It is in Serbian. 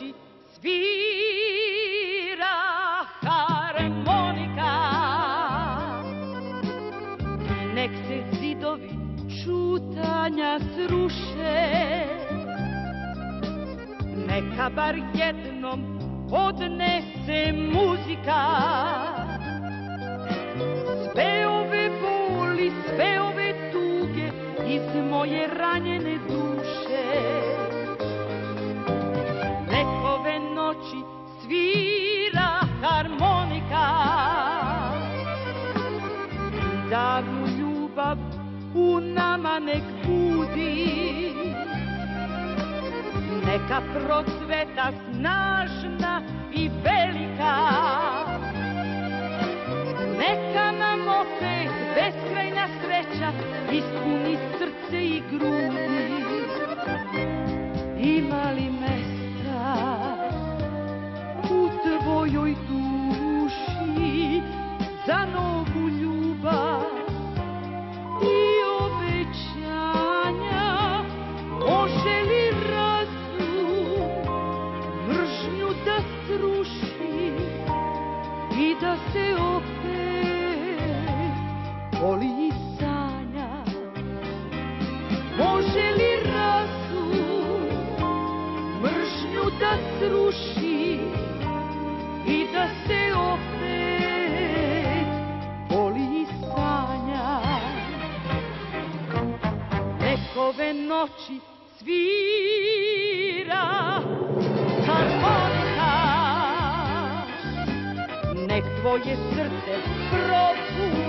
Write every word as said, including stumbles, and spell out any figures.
noći svira harmonika. Nek se zidovi čutanja sruše, neka bar jednom odnese muzika sve ove boli, sve ove tuge iz moje ranjene duše. Nek ove noći svira harmonika, davnu ljubav u nama nek budi, neka procveta snažna i velika, neka nam opet beskrajna sreća ispuni srce i grudi. Ima li mesta u tvojoj duši za novu ljubav i obećanja? Može li da sruši i da se opet voli i sanja? Može li razum mržnju da sruši i da se opet voli i sanja? Nek ove noći svira harmonika, nek tvoje srce probuši